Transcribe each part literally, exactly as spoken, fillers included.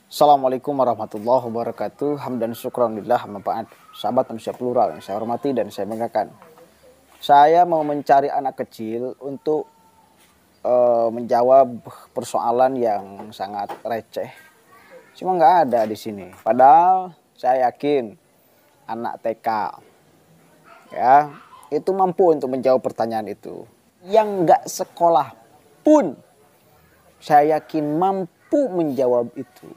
Assalamualaikum warahmatullahi wabarakatuh. Hamdan syukranillah manfaat. Sahabat manusia plural yang saya hormati dan saya banggakan. Saya mau mencari anak kecil untuk uh, menjawab persoalan yang sangat receh. Cuma nggak ada di sini. Padahal saya yakin anak T K ya itu mampu untuk menjawab pertanyaan itu. Yang nggak sekolah pun saya yakin mampu menjawab itu.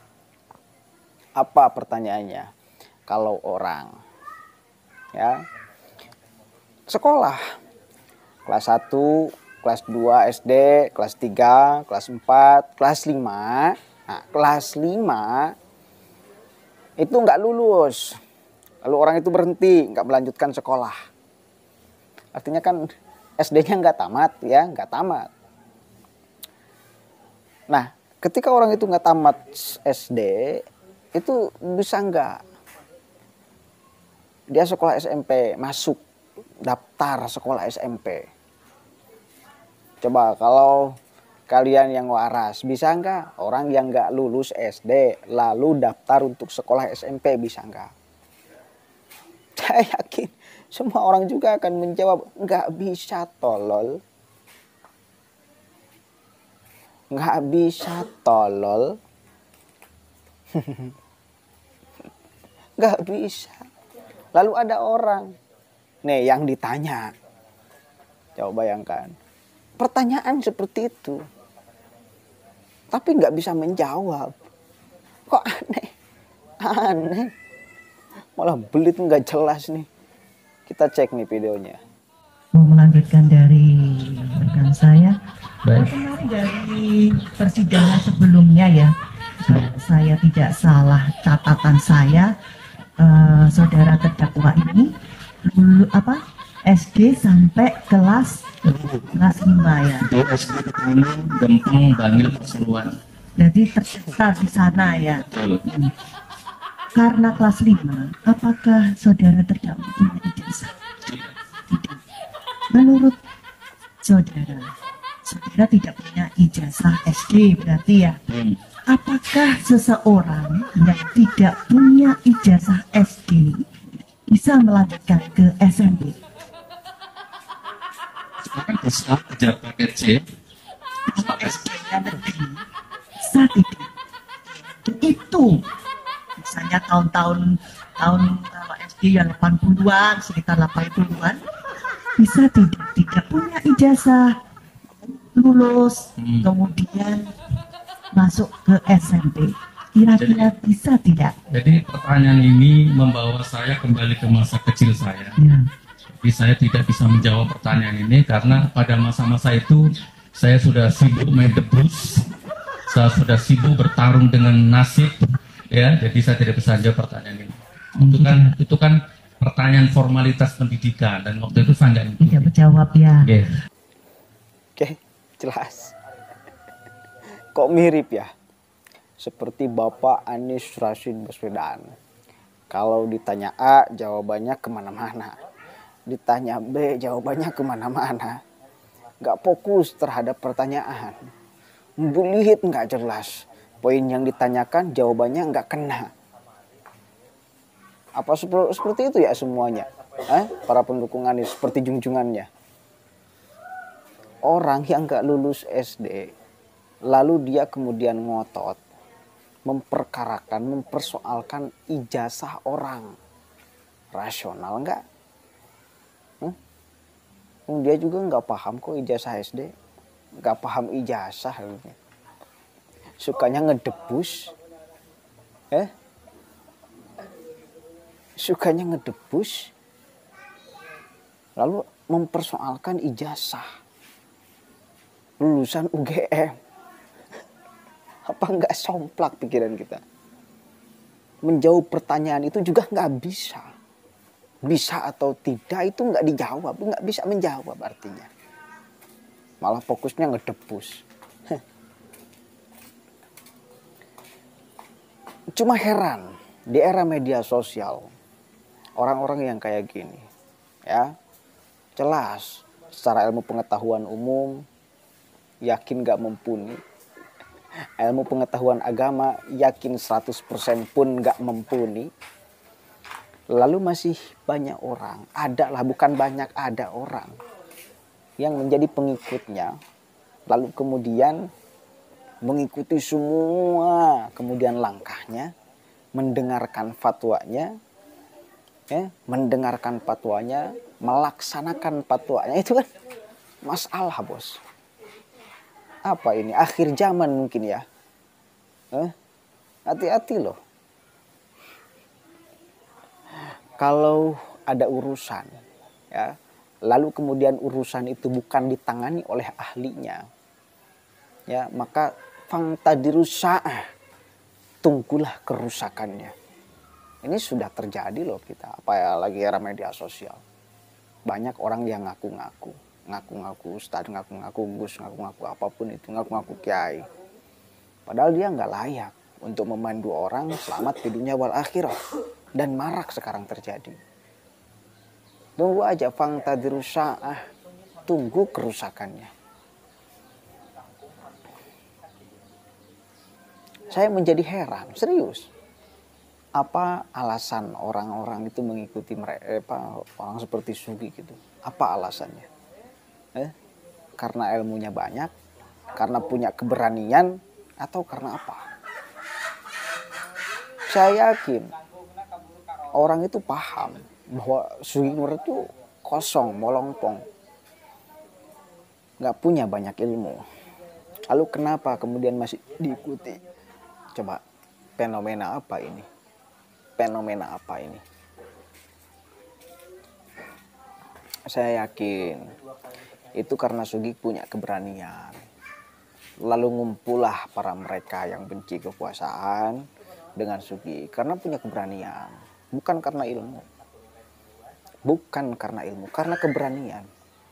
Apa pertanyaannya? Kalau orang ya sekolah kelas satu, kelas dua S D, kelas tiga, kelas empat, kelas lima. Nah, kelas lima itu nggak lulus. Lalu orang itu berhenti, nggak melanjutkan sekolah. Artinya kan S D-nya nggak tamat ya, nggak tamat. Nah, ketika orang itu nggak tamat S D, itu bisa nggak dia sekolah S M P, masuk daftar sekolah S M P. Coba kalau kalian yang waras, bisa nggak orang yang nggak lulus S D lalu daftar untuk sekolah S M P, bisa nggak? Saya yakin semua orang juga akan menjawab nggak bisa, tolol. Nggak bisa, tolol. Nggak bisa. Lalu ada orang nih yang ditanya, coba bayangkan pertanyaan seperti itu tapi nggak bisa menjawab. Kok aneh, aneh, malah belit nggak jelas nih. Kita cek nih videonya. Mau melanjutkan dari rekan saya. Baik. Kemarin dari persidangan sebelumnya ya, saya tidak salah catatan saya, eh, saudara terdakwa ini dulu apa S D sampai kelas kelas lima ya. Itu S D Kebumen, Gempeng, Bangil, Pasuruan. Jadi terdaftar di sana ya. Betul. Hmm. Karena kelas lima, apakah saudara terdakwa punya ijazah? Tidak. Menurut saudara, saudara tidak punya ijazah S D berarti ya. Hmm. Apakah seseorang yang tidak punya ijazah S D bisa melanjutkan ke S M P? Sekarang bisa kejar paket C. Kalau S D-nya negeri, bisa tidak? Itu misalnya tahun-tahun tahun kalau S D yang delapan puluhan, sekitar delapan puluhan, bisa tidak tidak punya ijazah, lulus, Hmm. kemudian masuk ke S M P, kira-kira bisa tidak? Jadi pertanyaan ini membawa saya kembali ke masa kecil saya. Ya. Tapi saya tidak bisa menjawab pertanyaan ini karena pada masa-masa itu saya sudah sibuk main debus, saya sudah sibuk bertarung dengan nasib, ya. Jadi saya tidak bisa menjawab pertanyaan ini. Itu kan itu kan pertanyaan formalitas pendidikan dan waktu itu saya nggak Tidak menjawab ya. Oke. Oke, jelas. Kok mirip ya? Seperti Bapak Anies Rashid Baswedan. Kalau ditanya A, jawabannya kemana-mana. Ditanya B, jawabannya kemana-mana. Nggak fokus terhadap pertanyaan. Bulit nggak jelas. Poin yang ditanyakan jawabannya nggak kena. Apa seperti itu ya semuanya? Eh? Para pendukung Anies seperti junjungannya. Orang yang nggak lulus S D, lalu dia kemudian ngotot, memperkarakan, mempersoalkan ijazah orang. Rasional nggak? Hmm? Dia juga nggak paham kok ijazah S D. Nggak paham ijazah. Sukanya ngedebus. Eh? Sukanya ngedebus. Lalu mempersoalkan ijazah. Lulusan U G M. Apa nggak somplak pikiran kita? Menjawab pertanyaan itu juga nggak bisa. Bisa atau tidak itu nggak dijawab, nggak bisa menjawab artinya. Malah fokusnya ngedebus. Cuma heran di era media sosial orang-orang yang kayak gini, ya jelas secara ilmu pengetahuan umum yakin nggak mumpuni. ilmu pengetahuan agama yakin seratus persen pun nggak mumpuni. Lalu masih banyak orang, ada lah, bukan banyak, ada orang yang menjadi pengikutnya, lalu kemudian mengikuti semua kemudian langkahnya, mendengarkan fatwanya, ya, mendengarkan fatwanya, melaksanakan fatwanya. Itu kan masalah, bos. Apa ini? Akhir zaman mungkin ya. Eh, hati-hati loh. Kalau ada urusan, ya, lalu kemudian urusan itu bukan ditangani oleh ahlinya, ya, maka fangtadirus sa'ah, tunggulah kerusakannya. Ini sudah terjadi loh kita, apa ya, lagi era media sosial. Banyak orang yang ngaku-ngaku, ngaku-ngaku ustadz, ngaku-ngaku gus, ngaku-ngaku apapun itu, ngaku-ngaku kiai. Padahal dia nggak layak untuk memandu orang selamat di dunia wal akhirah. Dan marak sekarang terjadi. Tunggu aja, fangtadirus sa'ah, tunggu kerusakannya. Saya menjadi heran, serius. Apa alasan orang-orang itu mengikuti mereka, orang seperti Sugi gitu? Apa alasannya? Eh, karena ilmunya banyak, karena punya keberanian, atau karena apa? Saya yakin orang itu paham bahwa Sugi Nur itu kosong, molongpong, nggak punya banyak ilmu. Lalu kenapa kemudian masih diikuti? Coba, fenomena apa ini? Fenomena apa ini? Saya yakin itu karena Sugi punya keberanian. Lalu ngumpullah para mereka yang benci kekuasaan dengan Sugi karena punya keberanian. Bukan karena ilmu. Bukan karena ilmu, karena keberanian.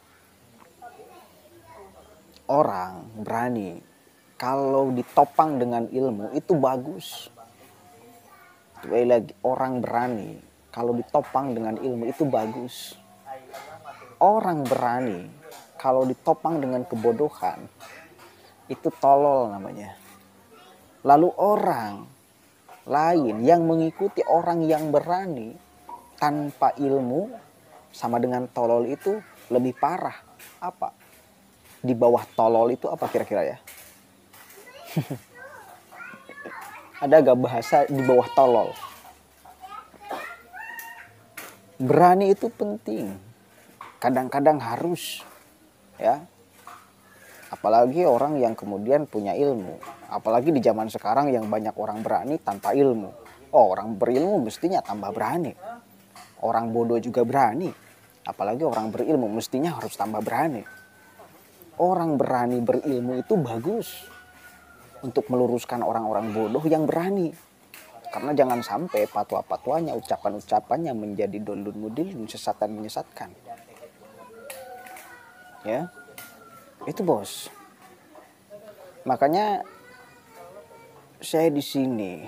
Orang berani kalau ditopang dengan ilmu itu bagus. Sekali lagi, orang berani kalau ditopang dengan ilmu itu bagus. Orang berani kalau ditopang dengan kebodohan itu tolol namanya. Lalu orang lain yang mengikuti orang yang berani tanpa ilmu sama dengan tolol itu lebih parah. Apa? Di bawah tolol itu apa kira-kira ya? Ada gak bahasa di bawah tolol? Berani itu penting. Kadang-kadang harus, ya. Apalagi orang yang kemudian punya ilmu. Apalagi di zaman sekarang yang banyak orang berani tanpa ilmu. Oh, orang berilmu mestinya tambah berani. Orang bodoh juga berani. Apalagi orang berilmu mestinya harus tambah berani. Orang berani berilmu itu bagus. Untuk meluruskan orang-orang bodoh yang berani. Karena jangan sampai patwa-patwanya, ucapan-ucapannya menjadi dolun mudilun, sesatan menyesatkan. Ya. Itu bos. Makanya saya di sini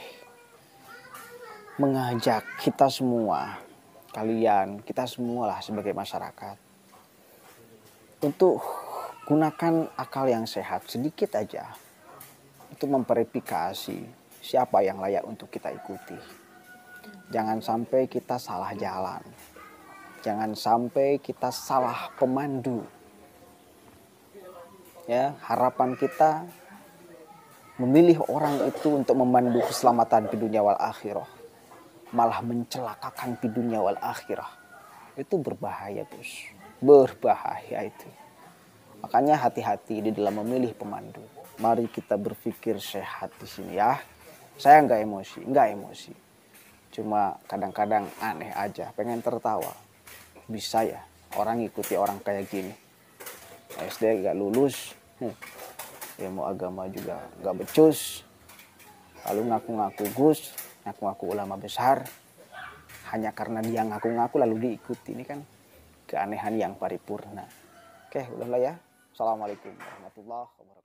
mengajak kita semua, kalian, kita semualah sebagai masyarakat, untuk gunakan akal yang sehat sedikit aja untuk memverifikasi siapa yang layak untuk kita ikuti. Jangan sampai kita salah jalan. Jangan sampai kita salah pemandu. Ya, harapan kita memilih orang itu untuk memandu keselamatan di dunia wal akhirah, malah mencelakakan di dunia wal akhirah. Itu berbahaya, bos. Berbahaya itu. Makanya hati-hati di dalam memilih pemandu. Mari kita berpikir sehat di sini ya. Saya nggak emosi, nggak emosi. Cuma kadang-kadang aneh aja, pengen tertawa. Bisa ya orang ikuti orang kayak gini. S D gak lulus, hmm. ilmu agama juga gak becus, lalu ngaku-ngaku gus, ngaku-ngaku ulama besar, hanya karena dia ngaku-ngaku lalu diikuti. Ini kan keanehan yang paripurna. Oke, udahlah ya. Assalamualaikum warahmatullahi wabarakatuh.